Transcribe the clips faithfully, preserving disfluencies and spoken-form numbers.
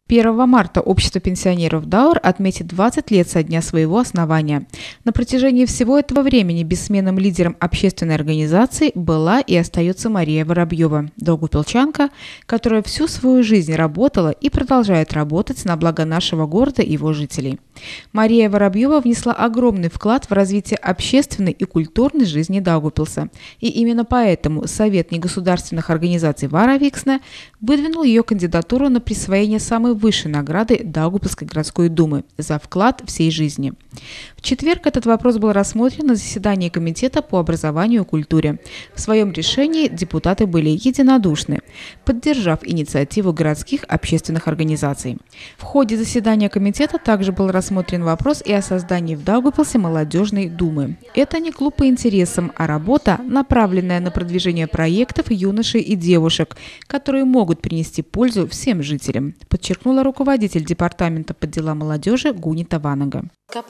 первого марта Общество пенсионеров Даур отметит двадцать лет со дня своего основания. На протяжении всего этого времени бессменным лидером общественной организации была и остается Мария Воробьева, даугавпилчанка, которая всю свою жизнь работала и продолжает работать на благо нашего города и его жителей. Мария Воробьева внесла огромный вклад в развитие общественной и культурной жизни Даугавпилса. И именно поэтому Совет негосударственных организаций Вара Виксне выдвинул ее кандидатуру на присвоение самой высшей награды Даугавпилской городской думы за вклад всей жизни. В четверг этот вопрос был рассмотрен на заседании Комитета по образованию и культуре. В своем решении депутаты были единодушны, поддержав инициативу городских общественных организаций. В ходе заседания комитета также был рассмотрен вопрос и о создании в Даугавпилсе молодежной думы. Это не клуб по интересам, а работа, направленная на продвижение проектов юношей и девушек, которые могут принести пользу всем жителям, подчеркнула руководитель департамента по делам молодежи Гунита Ванага.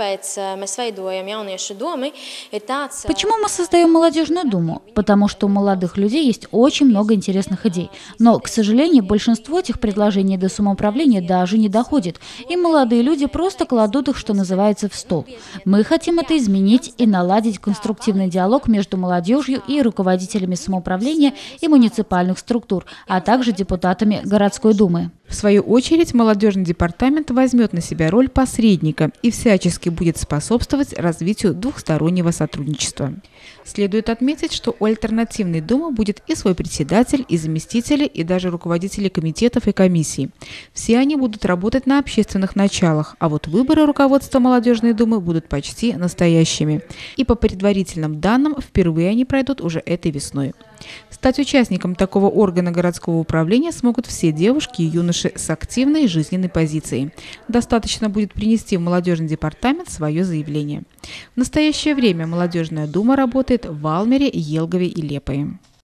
Почему мы создаем молодежную думу? Потому что у молодых людей есть очень много интересных идей. Но, к сожалению, большинство этих предложений до самоуправления даже не доходит. И молодые люди просто кладут их, что называется, в стол. Мы хотим это изменить и наладить конструктивный диалог между молодежью и руководителями самоуправления и муниципальных структур, а также депутатами городской думы. В свою очередь, молодежный департамент возьмет на себя роль посредника и всячески будет способствовать развитию двухстороннего сотрудничества. Следует отметить, что у альтернативной думы будет и свой председатель, и заместители, и даже руководители комитетов и комиссий. Все они будут работать на общественных началах, а вот выборы руководства молодежной думы будут почти настоящими. И по предварительным данным, впервые они пройдут уже этой весной. Стать участником такого органа городского управления смогут все девушки и юноши с активной жизненной позицией. Достаточно будет принести в молодежный департамент свое заявление. В настоящее время молодежная дума работает в Валмере, Елгове и Лепое.